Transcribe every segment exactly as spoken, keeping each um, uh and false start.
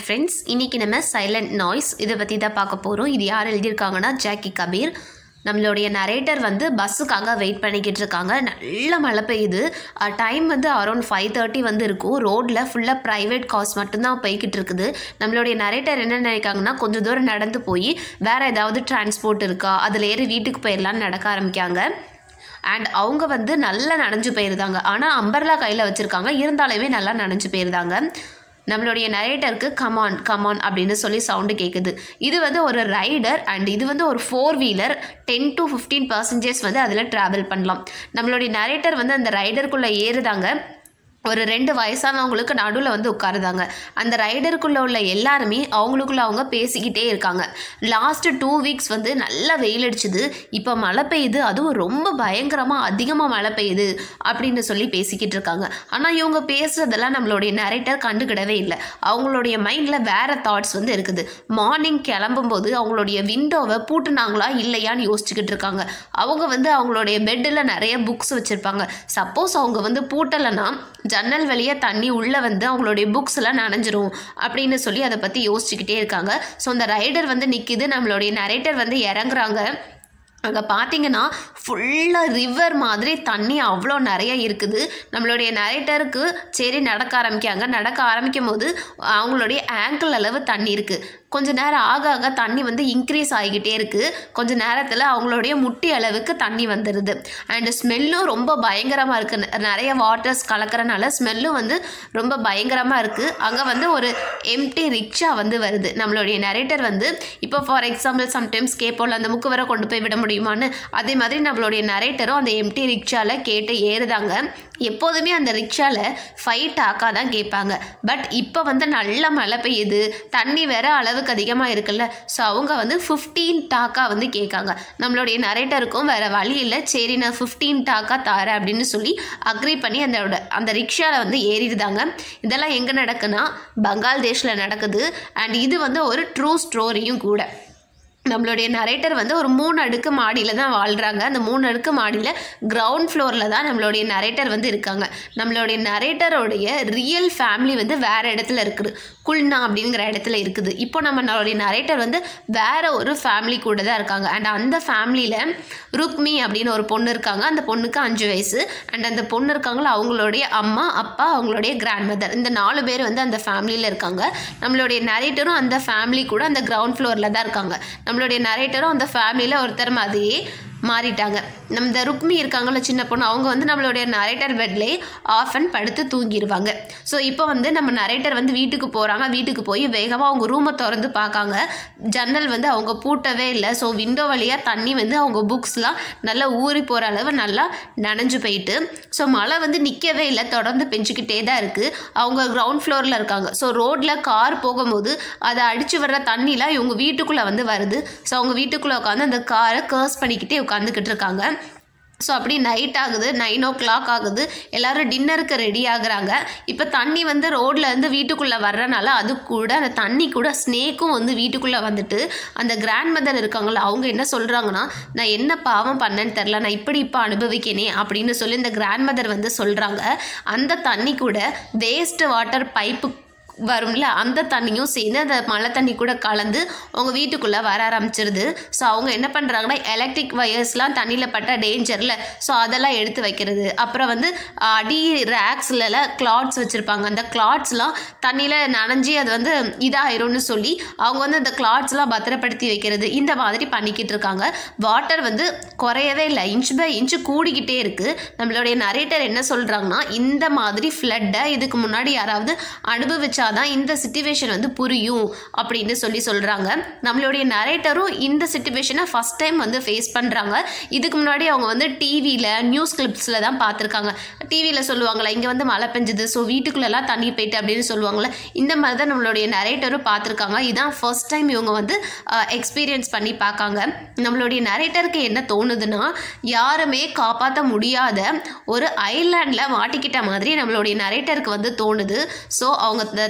Friends, இன்றைக்கி நம்ம silent noise இதை பற்றி தான் பார்க்க போகிறோம். இது யார் எழுதியிருக்காங்கன்னா ஜாக்கி கபீர். நம்மளுடைய நரேட்டர் வந்து பஸ்ஸுக்காக வெயிட் பண்ணிக்கிட்டு இருக்காங்க. நல்ல மழை பெய்யுது. டைம் வந்து அரௌண்ட் ஃபைவ் தேர்ட்டி வந்து இருக்கும். ரோட்டில் ஃபுல்லாக ப்ரைவேட் கார்ஸ் மட்டும்தான் போய்கிட்டு இருக்குது. நம்மளுடைய நரேட்டர் என்ன நினைக்காங்கன்னா கொஞ்சம் தூரம் நடந்து போய் வேறு ஏதாவது டிரான்ஸ்போர்ட் இருக்கா அதில் ஏறி வீட்டுக்கு போயிடலான்னு நடக்க ஆரம்பிக்காங்க. அண்ட் அவங்க வந்து நல்லா நனைஞ்சு போயிருந்தாங்க. ஆனால் அம்பர்லா கையில் வச்சுருக்காங்க, இருந்தாலுமே நல்லா நனைஞ்சு போயிருந்தாங்க. நம்மளுடைய நரேட்டருக்கு கமான் கமான் அப்படின்னு சொல்லி சவுண்டு கேட்குது. இது வந்து ஒரு ரைடர் அண்ட் இது வந்து ஒரு four wheeler. Ten to fifteen percentage வந்து அதில் ட்ராவல் பண்ணலாம். நம்மளுடைய நரேட்டர் வந்து அந்த ரைடருக்குள்ளே ஏறுதாங்க. ஒரு ரெண்டு வயசானவங்களுக்கு நடுவில் வந்து உட்காருதாங்க. அந்த ரைடருக்குள்ளே உள்ள எல்லாருமே அவங்களுக்குள்ள அவங்க பேசிக்கிட்டே இருக்காங்க. லாஸ்ட்டு டூ வீக்ஸ் வந்து நல்லா வெயில் அடிச்சுது, இப்போ மழை பெய்யுது, அதுவும் ரொம்ப பயங்கரமாக அதிகமாக மழை பெய்யுது அப்படின்னு சொல்லி பேசிக்கிட்டு இருக்காங்க. ஆனால் இவங்க பேசுகிறதெல்லாம் நம்மளுடைய நரேட்டர் கண்டுக்கிடவே இல்லை. அவங்களுடைய மைண்டில் வேறு தாட்ஸ் வந்து இருக்குது. மார்னிங் கிளம்பும்போது அவங்களுடைய விண்டோவை பூட்டுனாங்களா இல்லையான்னு யோசிச்சுக்கிட்டு இருக்காங்க. அவங்க வந்து அவங்களுடைய பெட்டில் நிறைய புக்ஸ் வச்சுருப்பாங்க. சப்போஸ் அவங்க வந்து பூட்டலைன்னா ஜன்னல் வழியாக தண்ணி உள்ளே வந்து அவங்களுடைய புக்ஸ் எல்லாம் நனைஞ்சிரும் அப்படின்னு சொல்லி அதை பற்றி யோசிச்சுக்கிட்டே இருக்காங்க. ஸோ அந்த ரைடர் வந்து நிற்கிது, நம்மளுடைய நரேட்டர் வந்து இறங்குறாங்க. அங்கே பார்த்தீங்கன்னா ஃபுல்லாக ரிவர் மாதிரி தண்ணி அவ்வளோ நிறைய இருக்குது. நம்மளுடைய நரேட்டருக்கு சரி நடக்க ஆரம்பிக்காங்க. நடக்க ஆரம்பிக்கும் போது அவங்களுடைய ஆங்கிள் அளவு தண்ணி இருக்குது. கொஞ்சம் நேரம் ஆக ஆக தண்ணி வந்து இன்க்ரீஸ் ஆகிக்கிட்டே இருக்குது. கொஞ்சம் நேரத்தில் அவங்களுடைய முட்டி அளவுக்கு தண்ணி வந்துடுது. அண்டு ஸ்மெல்லும் ரொம்ப பயங்கரமாக இருக்குது. நிறைய வாட்டர்ஸ் கலக்கிறனால ஸ்மெல்லும் வந்து ரொம்ப பயங்கரமாக இருக்குது. அங்கே வந்து ஒரு எம்டி ரிக்ஷா வந்து வருது. நம்மளுடைய நரேட்டர் வந்து இப்போ ஃபார் எக்ஸாம்பிள் சம்டைம்ஸ் கேட்போம்ல அந்த முக்கு வரை கொண்டு போய் விட முடியுமான்னு, அதே மாதிரி நம்மளுடைய நரேட்டரும் அந்த எம்டி ரிக்ஷாவில் கேட்டு ஏறுதாங்க. எப்போதுமே அந்த ரிக்ஷாவில் ஃபைவ் டாக்கா தான் கேட்பாங்க. பட் இப்போ வந்து நல்ல மழை பெய்யுது, தண்ணி வேற அளவுக்கு அதிகமாக இருக்குல்ல. ஸோ அவங்க வந்து ஃபிஃப்டீன் டாக்கா வந்து கேட்காங்க. நம்மளுடைய நரேட்டருக்கும் வேறு வழி இல்லை, சரி நான் ஃபிஃப்டீன் டாக்கா தரேன் அப்படின்னு சொல்லி அக்ரி பண்ணி அந்த அந்த ரிக்ஷாவில் வந்து ஏறிடுதாங்க. இதெல்லாம் எங்கே நடக்குன்னா பங்களாதேஷில் நடக்குது. அண்ட் இது வந்து ஒரு ட்ரூ ஸ்டோரியும் கூட. நம்மளுடைய நரேட்டர் வந்து ஒரு மூணு அடுக்கு மாடியில் தான் வாழ்கிறாங்க. அந்த மூணு அடுக்கு மாடியில் கிரவுண்ட் ஃப்ளோரில் தான் நம்மளுடைய நரேட்டர் வந்து இருக்காங்க. நம்மளுடைய நரேட்டரோடைய ரியல் ஃபேமிலி வந்து வேறு இடத்துல இருக்குது, குல்னா அப்படிங்கிற இடத்துல இருக்குது. இப்போ நம்ம நம்மளுடைய நரேட்டர் வந்து வேறு ஒரு ஃபேமிலி கூட தான் இருக்காங்க. அண்ட் அந்த ஃபேமிலியில் ருக்மி அப்படின்னு ஒரு பொண்ணு இருக்காங்க. அந்த பொண்ணுக்கு அஞ்சு வயசு. அண்ட் அந்த பொண்ணு இருக்காங்களா அவங்களுடைய அம்மா அப்பா அவங்களுடைய கிராண்ட் மதர், இந்த நாலு பேர் வந்து அந்த ஃபேமிலியில் இருக்காங்க. நம்மளுடைய நரேட்டரும் அந்த ஃபேமிலி கூட அந்த கிரவுண்ட் ஃப்ளோரில் தான் இருக்காங்க. நம்மளுடைய நரேட்டரும் அந்த ஃபேமிலியில் ஒருத்தர் மாதிரியே மாறிட்டாங்க. நம்ம இந்த ருக்மி இருக்காங்கள சின்ன பொண்ணு, அவங்க வந்து நம்மளுடைய நரேட்டர் பெட்லேயே ஆஃப் அண்ட் படுத்து தூங்கிடுவாங்க. ஸோ இப்போ வந்து நம்ம நரேட்டர் வந்து வீட்டுக்கு போகிறாங்க. வீட்டுக்கு போய் வேகமாக அவங்க ரூமை திறந்து பார்க்காங்க. ஜன்னல் வந்து அவங்க பூட்டவே இல்லை. ஸோ விண்டோ வழியாக தண்ணி வந்து அவங்க புக்ஸ்லாம் நல்லா ஊறி போகிற அளவு நல்லா நனைஞ்சு போயிட்டு, ஸோ மழை வந்து நிற்கவே இல்லை, தொடர்ந்து பெஞ்சிக்கிட்டே தான் இருக்குது. அவங்க கிரவுண்ட் ஃப்ளோரில் இருக்காங்க. ஸோ ரோட்டில் கார் போகும்போது அதை அடித்து வர்ற தண்ணிலாம் இவங்க வீட்டுக்குள்ளே வந்து வருது. ஸோ அவங்க வீட்டுக்குள்ளே உட்காந்து அந்த காரை கர்ஸ் பண்ணிக்கிட்டே உட்காந்துக்கிட்டு இருக்காங்க. ஸோ அப்படி நைட் ஆகுது, நைன் ஓ கிளாக் ஆகுது. எல்லோரும் டின்னருக்கு ரெடி ஆகுறாங்க. இப்போ தண்ணி வந்து ரோட்டில் இருந்து வீட்டுக்குள்ளே வர்றனால அது கூட அந்த தண்ணி கூட ஸ்னேக்கும் வந்து வீட்டுக்குள்ளே வந்துட்டு அந்த கிராண்ட் மதர் இருக்காங்களா அவங்க என்ன சொல்கிறாங்கன்னா, நான் என்ன பாவம் பண்ணேன்னு தெரில, நான் இப்படி இப்போ அனுபவிக்கனே அப்படின்னு சொல்லி இந்த கிராண்ட் மதர் வந்து சொல்கிறாங்க. அந்த தண்ணி கூட வேஸ்ட் வாட்டர் பைப்பு வரும்ல, அந்த தண்ணியும் சேர்ந்து அந்த மழை தண்ணி கூட கலந்து அவங்க வீட்டுக்குள்ளே வர ஆரம்பிச்சிருது. ஸோ அவங்க என்ன பண்ணுறாங்கன்னா எலக்ட்ரிக் வயர்ஸ்லாம் தண்ணியில் பட்ட டேஞ்சரில், ஸோ அதெல்லாம் எடுத்து வைக்கிறது. அப்புறம் வந்து அடி ரேக்ஸ்லலாம் கிளாத்ஸ் வச்சுருப்பாங்க. அந்த கிளாத்ஸ்லாம் தண்ணியில் நனைஞ்சி அது வந்து இதாகிரும்னு சொல்லி அவங்க வந்து அந்த கிளாத்ஸ்லாம் பத்திரப்படுத்தி வைக்கிறது. இந்த மாதிரி பண்ணிக்கிட்டு இருக்காங்க. வாட்டர் வந்து குறையவே இல்லை, இன்ச் பை இன்ச்சு கூடிக்கிட்டே இருக்குது. நம்மளுடைய நரேட்டர் என்ன சொல்கிறாங்கன்னா, இந்த மாதிரி ஃப்ளட்டை இதுக்கு முன்னாடி யாராவது அனுபவிச்சா தான் இந்த சிச்சுவேஷன் வந்து புரியும் அப்படின்னு சொல்லி சொல்கிறாங்க. நம்மளுடைய நரேட்டரும் இந்த சிச்சுவேஷனை ஃபஸ்ட் டைம் வந்து ஃபேஸ் பண்ணுறாங்க. இதுக்கு முன்னாடி அவங்க வந்து டிவியில் நியூஸ் கிளிப்ஸில் தான் பார்த்துருக்காங்க. டிவியில் சொல்லுவாங்களே இங்கே வந்து மழை பெஞ்சுது, ஸோ வீட்டுக்குள்ளெல்லாம் தண்ணி போயிட்டு அப்படின்னு சொல்லுவாங்களே, இந்த மாதிரி தான் நம்மளுடைய நரேட்டரும் பார்த்துருக்காங்க. இதுதான் ஃபர்ஸ்ட் டைம் இவங்க வந்து எக்ஸ்பீரியன்ஸ் பண்ணி பார்க்காங்க. நம்மளுடைய நரேட்டருக்கு என்ன தோணுதுன்னா, யாருமே காப்பாற்ற முடியாத ஒரு ஐலாண்டில் மாட்டிக்கிட்ட மாதிரி நம்மளுடைய நரேட்டருக்கு வந்து தோணுது. ஸோ அவங்க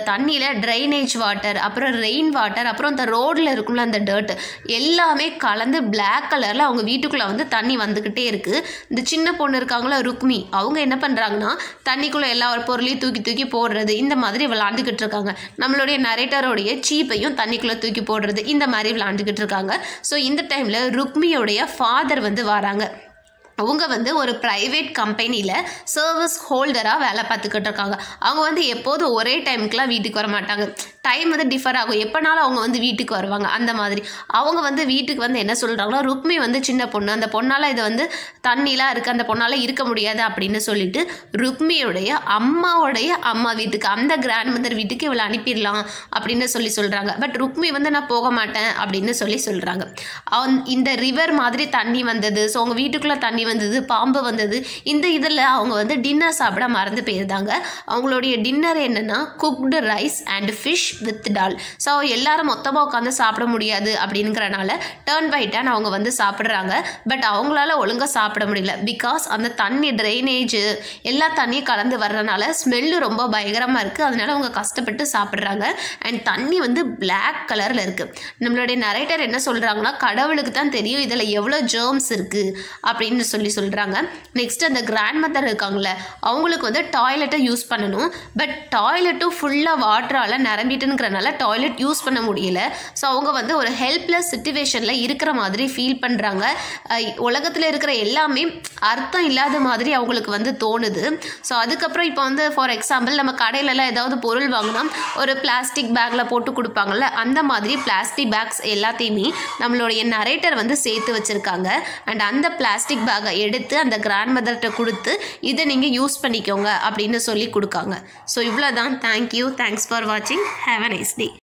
தண்ணியில் ட்ரைனேஜ் வாட்டர், அப்புறம் ரெயின் வாட்டர், அப்புறம் அந்த ரோடில் இருக்கும்ல அந்த டர்ட் எல்லாமே கலந்து பிளாக் கலரில் அவங்க வீட்டுக்குள்ளே வந்து தண்ணி வந்துக்கிட்டே இருக்குது. இந்த சின்ன பொண்ணு இருக்காங்களா ருக்மி, அவங்க என்ன பண்ணுறாங்கன்னா தண்ணிக்குள்ளே எல்லா பொருளையும் தூக்கி தூக்கி போடுறது, இந்த மாதிரி விளாண்டுக்கிட்டு இருக்காங்க. நம்மளுடைய நரேட்டரோடைய சீப்பையும் தண்ணிக்குள்ளே தூக்கி போடுறது, இந்த மாதிரி விளாண்டுக்கிட்டு இருக்காங்க. ஸோ இந்த டைமில் ருக்மியோடைய ஃபாதர் வந்து வராங்க. அவங்க வந்து ஒரு ப்ரைவேட் கம்பெனியில் சர்வீஸ் ஹோல்டராக வேலை பார்த்துக்கிட்டு இருக்காங்க. அவங்க வந்து எப்போதும் ஒரே டைமுக்குலாம் வீட்டுக்கு வர மாட்டாங்க. டைம் வந்து டிஃபர் ஆகும், எப்போனாலும் அவங்க வந்து வீட்டுக்கு வருவாங்க. அந்த மாதிரி அவங்க வந்து வீட்டுக்கு வந்து என்ன சொல்கிறாங்கன்னா, ருக்மி வந்து சின்ன பொண்ணு, அந்த பொண்ணால் இது வந்து தண்ணிலாம் இருக்குது, அந்த பொண்ணால் இருக்க முடியாது அப்படின்னு சொல்லிட்டு ருக்மியோடைய அம்மாவோடைய அம்மா வீட்டுக்கு, அந்த கிராண்ட் மதர் வீட்டுக்கு இவளை அனுப்பிடலாம் அப்படின்னு சொல்லி சொல்கிறாங்க. பட் ருக்மி வந்து நான் போக மாட்டேன் அப்படின்னு சொல்லி சொல்கிறாங்க. அவன் இந்த ரிவர் மாதிரி தண்ணி வந்தது, ஸோ அவங்க வீட்டுக்குள்ளே தண்ணி வந்தது, பாம்பு வந்தது, இந்த இதில் அவங்க வந்து டின்னர் சாப்பிட மறந்து போயிருந்தாங்க. அவங்களுடைய டின்னர் என்னென்னா cooked rice and fish with dal. So எல்லாரும் மொத்தமாக உட்காந்து சாப்பிட முடியாது அப்படிங்கிறனால டர்ன் பை டர்ன் அவங்க வந்து சாப்பிட்றாங்க. பட் அவங்களால ஒழுங்காக சாப்பிட முடியல. பிகாஸ் அந்த தண்ணி ட்ரைனேஜ் எல்லா தண்ணியும் கலந்து வர்றதுனால ஸ்மெல்லு ரொம்ப பயங்கரமாக இருக்குது. அதனால அவங்க கஷ்டப்பட்டு சாப்பிட்றாங்க. அண்ட் தண்ணி வந்து பிளாக் கலரில் இருக்குது. நம்மளுடைய நரேட்டர் என்ன சொல்கிறாங்கன்னா, கடவுளுக்கு தான் தெரியும் இதில் எவ்வளோ ஜெர்ம்ஸ் இருக்குது அப்படின்னு சொல்லி சொல்கிறாங்க. நெக்ஸ்ட் அந்த கிராண்ட் மதர் இருக்காங்களே, அவங்களுக்கு வந்து டாய்லெட்டை யூஸ் பண்ணணும். பட் டாய்லெட்டும் ஃபுல்லாக வாட்டரால் நிரம்பிட்டுங்கிறனால டாய்லெட் யூஸ் பண்ண முடியல. ஸோ அவங்க வந்து ஒரு ஹெல்ப்லெஸ் சிச்சுவேஷனில் இருக்கிற மாதிரி ஃபீல் பண்ணுறாங்க. உலகத்தில் இருக்கிற எல்லாமே அர்த்தம் இல்லாத மாதிரி அவங்களுக்கு வந்து தோணுது. ஸோ அதுக்கப்புறம் இப்போ வந்து ஃபார் எக்ஸாம்பிள் நம்ம கடையிலலாம் ஏதாவது பொருள் வாங்கினா ஒரு பிளாஸ்டிக் பேக்கில் போட்டு கொடுப்பாங்கள்ல, அந்த மாதிரி பிளாஸ்டிக் பேக்ஸ் எல்லாத்தையுமே நம்மளுடைய நரேட்டர் வந்து சேர்த்து வச்சுருக்காங்க. அண்ட் அந்த பிளாஸ்டிக் பேக்கை எடுத்து அந்த கிராண்ட் மதர்கிட்ட கொடுத்து இதை நீங்கள் யூஸ் பண்ணிக்கோங்க அப்படின்னு சொல்லி கொடுக்காங்க. ஸோ இவ்வளோ தான். தேங்க்யூ. தேங்க்ஸ் ஃபார் வாட்சிங். Have a nice day.